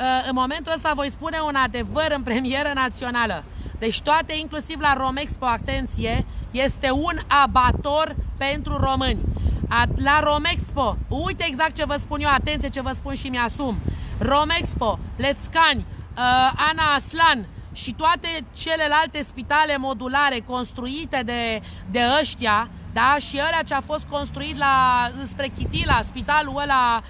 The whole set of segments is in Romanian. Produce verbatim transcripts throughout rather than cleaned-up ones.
în momentul ăsta voi spune un adevăr în premieră națională. Deci toate, inclusiv la Romexpo, atenție, este un abator pentru români. La Romexpo, uite exact ce vă spun eu, atenție ce vă spun și mi-asum. Romexpo, Lețcani, Ana Aslan și toate celelalte spitale modulare construite de, de ăștia, da? Și ăla ce a fost construit la, spre Chitila, spitalul ăla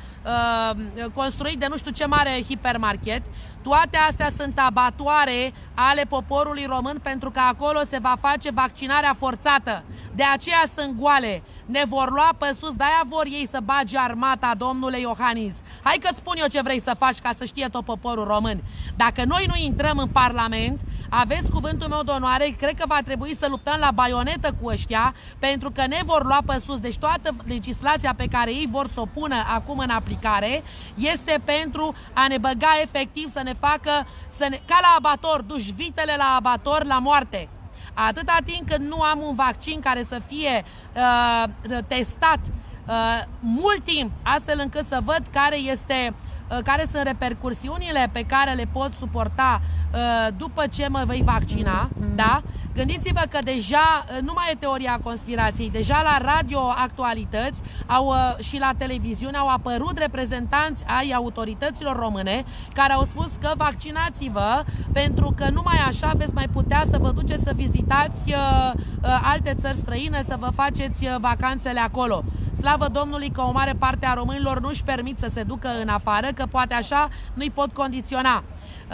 uh, construit de nu știu ce mare hipermarket, toate astea sunt abatoare ale poporului român, pentru că acolo se va face vaccinarea forțată. De aceea sunt goale. Ne vor lua pe sus, de-aia vor ei să bage armata, domnule Iohannis. Hai că-ți spun eu ce vrei să faci ca să știe tot poporul român. Dacă noi nu intrăm în Parlament, aveți cuvântul meu de onoare, cred că va trebui să luptăm la baionetă cu ăștia, pentru că ne vor lua pe sus. Deci toată legislația pe care ei vor să o pună acum în aplicare este pentru a ne băga efectiv, să ne facă, să ne, ca la abator, duci vitele la abator, la moarte. Atâta timp cât nu am un vaccin care să fie uh, testat uh, mult timp, astfel încât să văd care este, uh, care sunt repercursiunile pe care le pot suporta uh, după ce mă voi vaccina, da? Gândiți-vă că deja, nu mai e teoria conspirației, deja la radio actualități au, uh, și la televiziune au apărut reprezentanți ai autorităților române care au spus că vaccinați-vă, pentru că numai așa veți mai putea să vă duceți să vizitați uh, uh, alte țări străine, să vă faceți uh, vacanțele acolo. Slavă Domnului că o mare parte a românilor nu-și permit să se ducă în afară, că poate așa nu-i pot condiționa.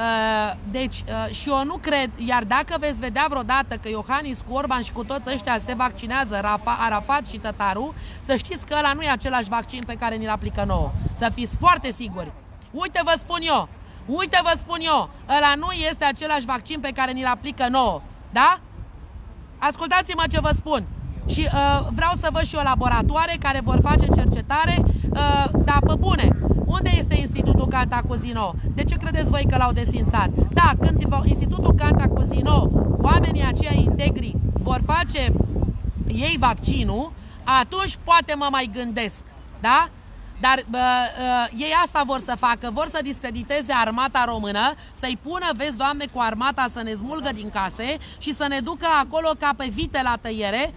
Deci, și eu nu cred, iar dacă veți vedea vreodată că Iohannis cu Orban și cu toți ăștia se vaccinează, Rafa, Arafat și Tătaru, să știți că ăla nu e același vaccin pe care ni-l aplică nouă. Să fiți foarte siguri. Uite vă spun eu, uite vă spun eu, ăla nu este același vaccin pe care ni-l aplică nouă. Da? Ascultați-mă ce vă spun. Și uh, vreau să văd și eu laboratoare care vor face cercetare, uh, dar pe bune. Unde este Institutul Cantacuzino? De ce credeți voi că l-au desfințat? Da, când Institutul Cantacuzino, oamenii aceia integri, vor face ei vaccinul, atunci poate mă mai gândesc. Da? Dar uh, uh, ei asta vor să facă, vor să discrediteze armata română, să-i pună, vezi, Doamne, cu armata să ne smulgă din case și să ne ducă acolo ca pe vite la tăiere.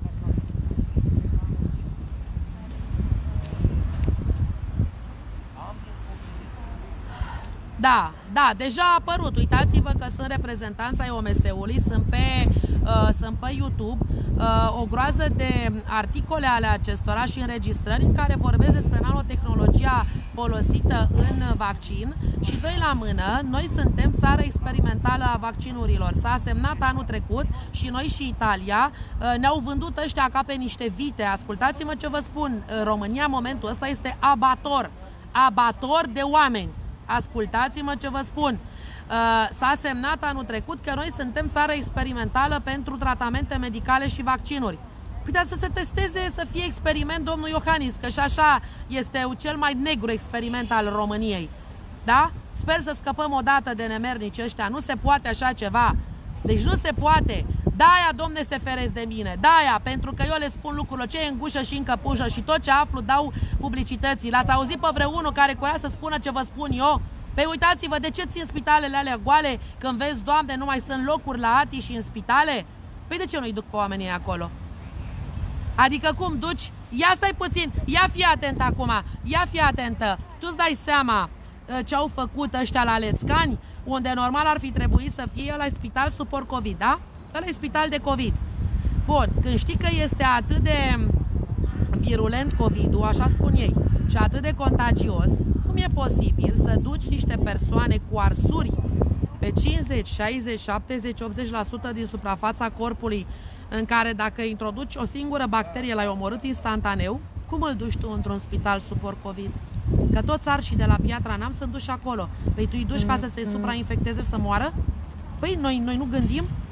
Da, da, deja a apărut. Uitați-vă că sunt reprezentanți ai O M S-ului, sunt pe, uh, sunt pe YouTube uh, o groază de articole ale acestora și înregistrări în care vorbesc despre nanotehnologia folosită în vaccin. Și doi la mână, noi suntem țară experimentală a vaccinurilor. S-a semnat anul trecut și noi și Italia uh, ne-au vândut ăștia ca pe niște vite. Ascultați-mă ce vă spun, România în momentul ăsta este abator, abator de oameni. Ascultați-mă ce vă spun. S-a semnat anul trecut că noi suntem țară experimentală pentru tratamente medicale și vaccinuri. Păi să se testeze, să fie experiment, domnul Iohannis, că și așa este cel mai negru experiment al României. Da? Sper să scăpăm odată de nemernici ăștia. Nu se poate așa ceva. Deci nu se poate. De-aia, domne, se feresc de mine. De-aia, pentru că eu le spun lucrurile, ce e în gușă și în căpușă și tot ce aflu dau publicității. L-ați auzit pe vreunul care coia să spună ce vă spun eu? Păi uitați-vă, de ce țin spitalele alea goale când vezi, Doamne, nu mai sunt locuri la A T I și în spitale? Păi de ce nu-i duc pe oamenii acolo? Adică cum duci? Ia stai puțin, ia fi atent acum, ia fi atentă. Tu-ți dai seama ce au făcut ăștia la Lețcani, unde normal ar fi trebuit să fie la spital suport COVID, da? Ăla e spital de COVID. Bun, când știi că este atât de virulent COVID-ul, așa spun ei, și atât de contagios, cum e posibil să duci niște persoane cu arsuri pe cincizeci, șaizeci, șaptezeci, optzeci la sută din suprafața corpului, în care dacă introduci o singură bacterie l-ai omorât instantaneu, cum îl duci tu într-un spital suport COVID? Că toți arșii de la Piatra Neamț sunt duși acolo. Păi tu îi duci ca să se suprainfecteze, să moară? Păi noi, noi nu gândim?